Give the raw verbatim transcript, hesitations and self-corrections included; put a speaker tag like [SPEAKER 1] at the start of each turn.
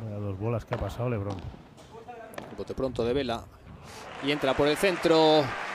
[SPEAKER 1] Las dos bolas que ha pasado LeBron.
[SPEAKER 2] Bote pronto de Vela. Y entra por el centro.